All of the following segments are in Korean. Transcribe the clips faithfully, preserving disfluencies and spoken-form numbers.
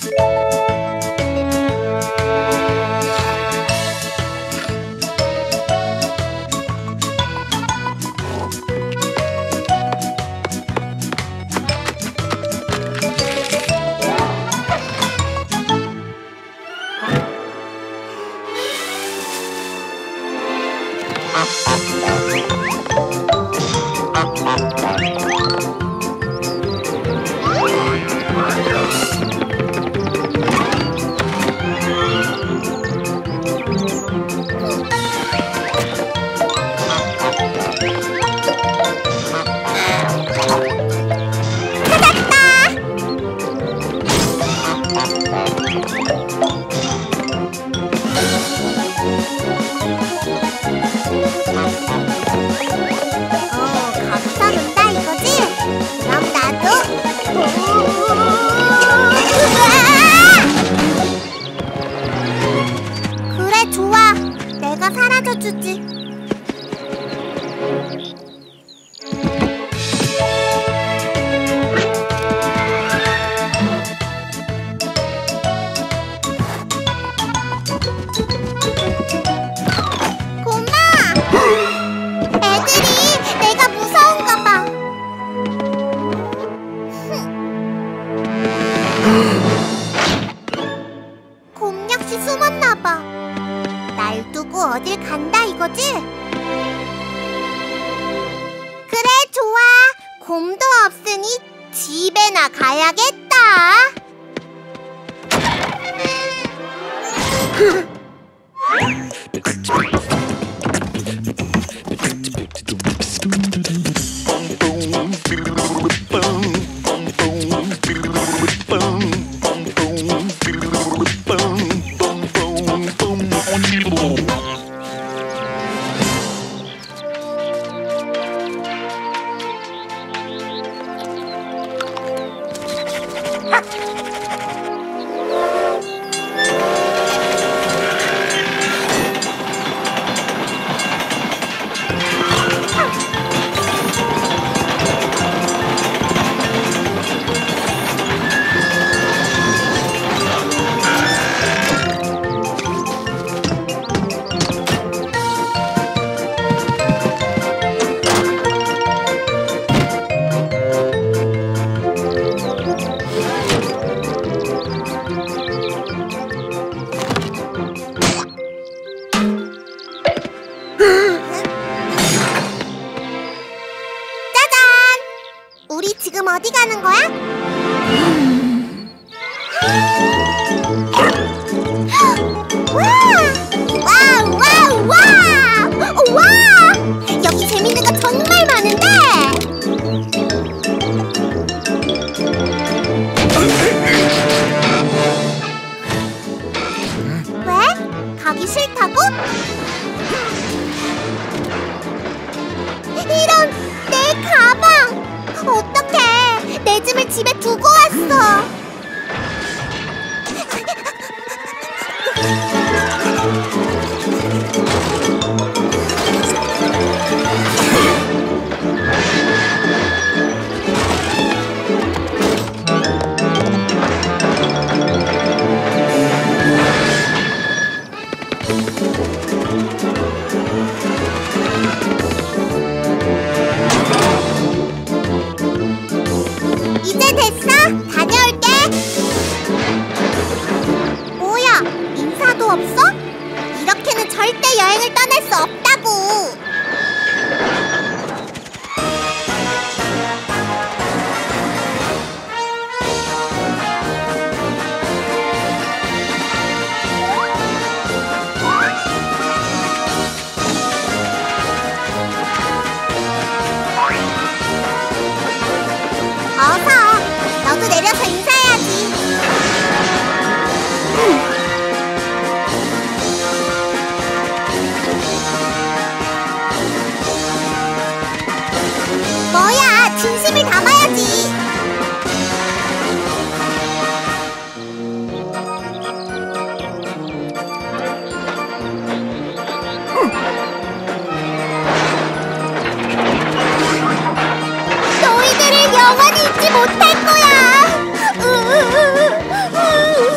너희들을 영원히 잊지 못할 거야. 으으으으으으.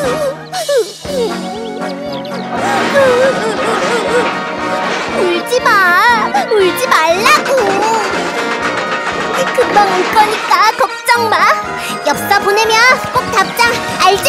울지 마! 울지 말라고! 금방 올 거니까 걱정 마! 엽서 보내면 꼭 답장, 알지?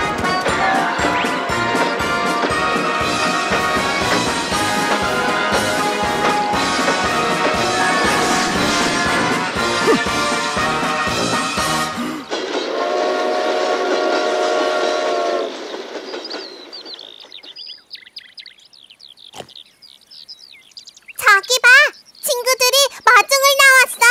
저기 봐! 친구들이 마중을 나왔어!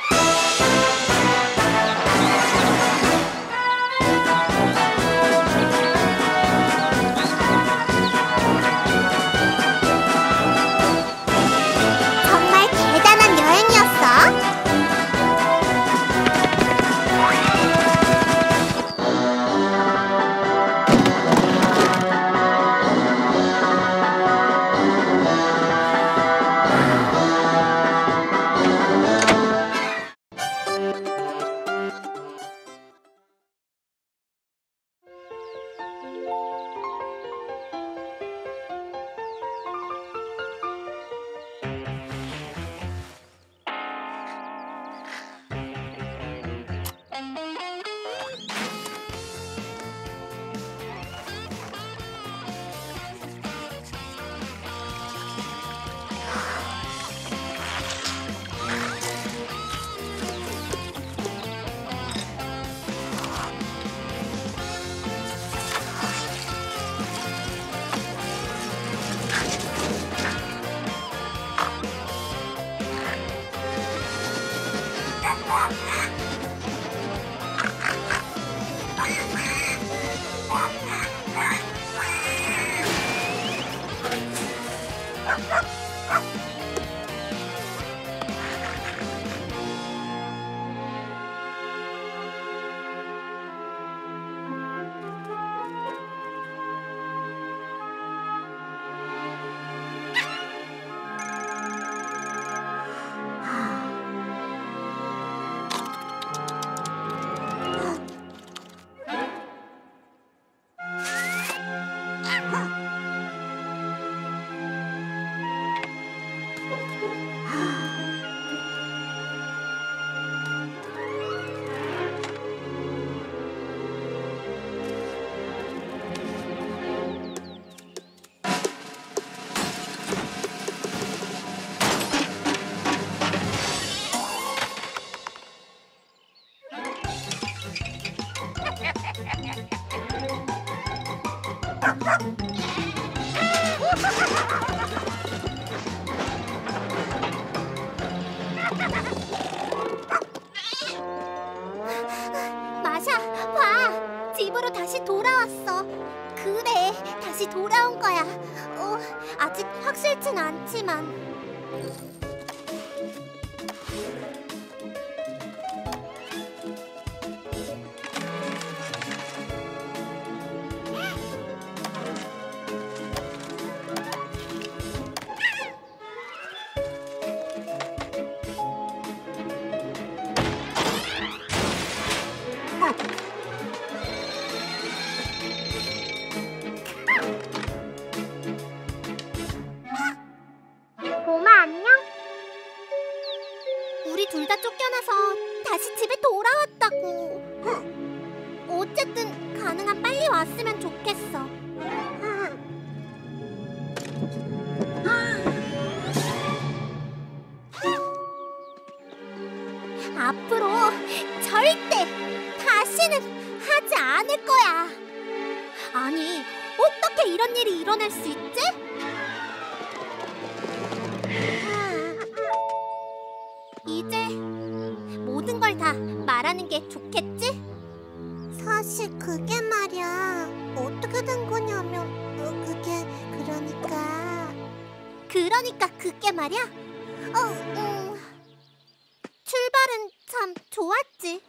정말 대단한 여행이었어! 마샤, 봐! 집으로 다시 돌아왔어. 그래, 다시 돌아온 거야. 어, 아직 확실진 않지만. 봄아, 안녕? 우리 둘 다 쫓겨나서 다시 집에 돌아왔다고. 어쨌든 가능한 빨리 왔으면 좋겠어. 앞으로 절대 다시는 하지 않을 거야. 아니, 어떻게 이런 일이 일어날 수 있지? 이제 모든 걸 다 말하는 게 좋겠지? 사실 그게 말이야, 어떻게 된 거냐면 어, 그게 그러니까 그러니까 그게 말이야? 어, 음, 출발은 참 좋았지.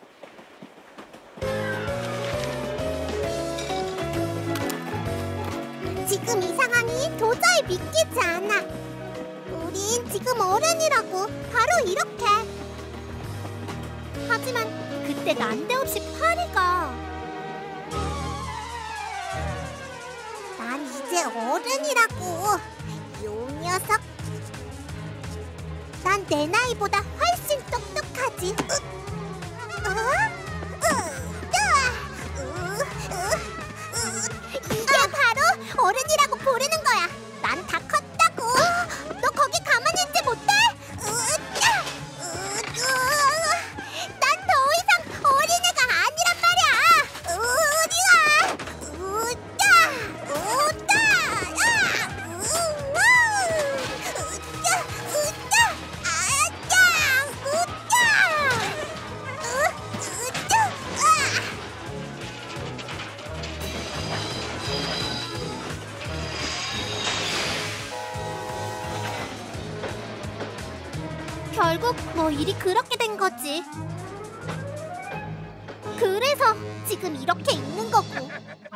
지금 이 상황이 도저히 믿기지 않아. 우린 지금 어른이라고, 바로 이렇게. 하지만 그때 난데없이 파리가 난 이제 이제 어른이라고. 요 녀석. 난 내 나이보다 훨씬 똑똑하지. 어? 이게 바로 어른이라고 부르는 거야. 난 다 컸다고. 너 거기 가만히 있지 못해? 난 더 이상 어린애가 아니란 말이야. 우리가 우짜 우짜 우짜 우짜 아짜 우짜 우짜 결국 뭐 일이 그렇게 된 거지. 그래서 지금 이렇게 있는 거고.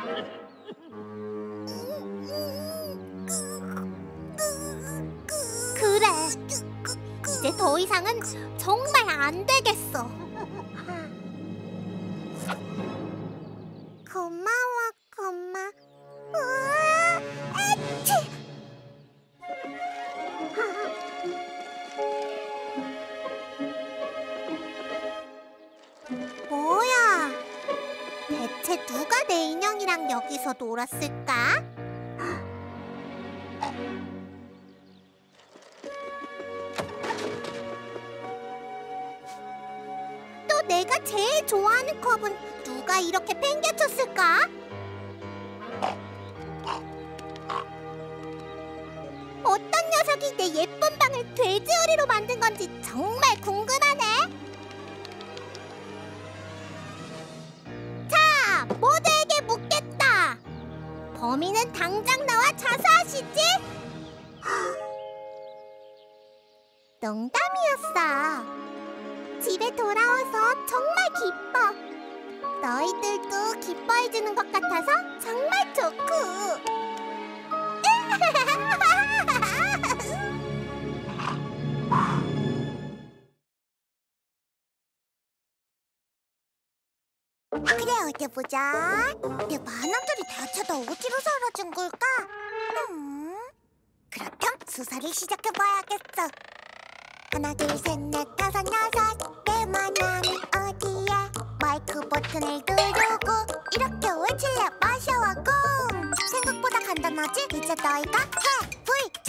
그래. 이제 더 이상은 정말 안 되겠어. 고마워, 고마. 으아, 에치! 뭐야? 대체 누가 내 인형이랑 여기서 놀았을까? 또 내가 제일 좋아하는 컵은 누가 이렇게 팽개쳤을까? 어떤 녀석이 내 예쁜 방을 돼지우리로 만든 건지 정말 궁금하네. 자, 모두에게 묻겠다. 범인은 당장 나와 자수하시지? 농담이었어. 집에 돌아와서 정말 기뻐. 너희들도 기뻐해주는 것 같아서 정말 좋고. 그래, 어디 보자. 내 만원들이 대체 다 어디로 사라진 걸까? 음, 그렇다면 수사를 시작해봐야겠어. 하나, 둘, 셋, 넷, 다섯, 여섯. 내 만원은 어디에? 마이크 버튼을 누르고 이렇게 외칠래 마셔와 공. 생각보다 간단하지? 이제 너희가 해! V!